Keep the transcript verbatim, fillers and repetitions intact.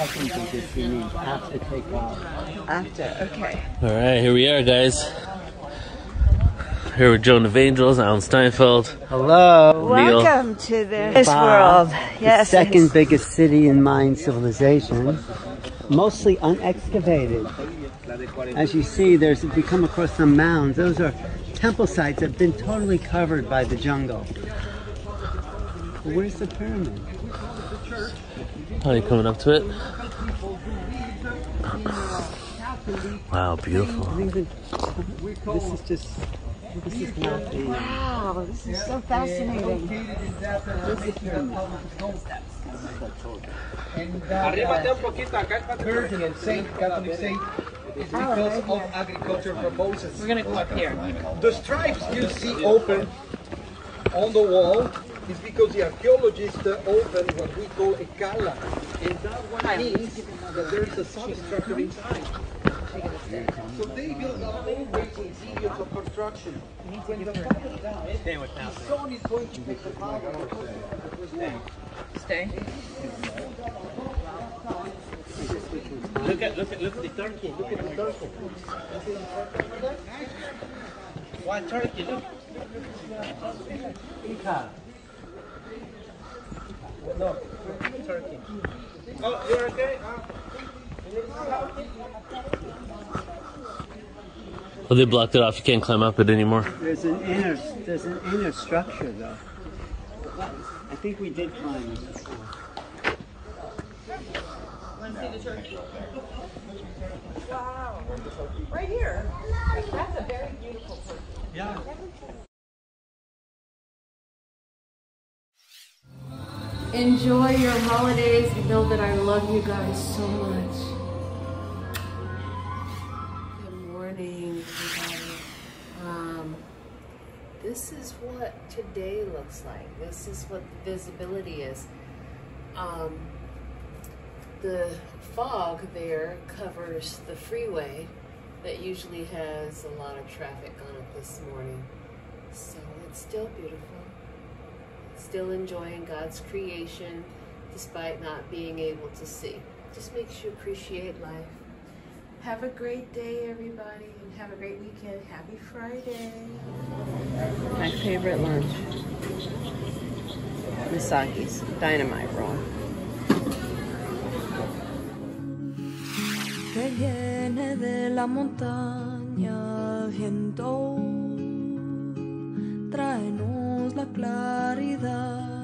second biggest city after takeoff. After, okay. All right, here we are, guys. Here with Joan of Angels, Alan Steinfeld. Hello. Welcome to this Ba, world. Yes. The second biggest city in Mayan civilization, mostly unexcavated. As you see, there's if you come across some mounds, those are temple sites that have been totally covered by the jungle. Where's the pyramid? How are you coming up to it? Wow, beautiful. This is just, this is not the... Wow, this is so fascinating. Virgin and saint, Catholic saint, is because of agriculture for Moses. We're gonna go up here. The stripes you see open on the wall is because the archaeologists uh, opened what we call a kala. And that one means that there is a substructure inside. So they built a whole racing periods of construction. When the father died, his son is going to take the power of the first one. Stay. Look at look at look at the turkey. Look at the turkey. One turkey. Look. No, turkey. Oh, you're okay? Well, they blocked it off. You can't climb up it anymore. There's an inner, there's an inner structure, though. I think we did climb it before. Want to see the turkey? Wow. Right here. That's a very beautiful turkey. Yeah. Enjoy your holidays and know that I love you guys so much. Good morning, everybody. Um, this is what today looks like. This is what the visibility is. Um, the fog there covers the freeway that usually has a lot of traffic on it this morning. So it's still beautiful. Still enjoying God's creation despite not being able to see. Just makes you appreciate life. Have a great day, everybody, and have a great weekend. Happy Friday. My favorite lunch. Misaki's dynamite roll. Que viene de la montaña, viento, tráenos la claridad.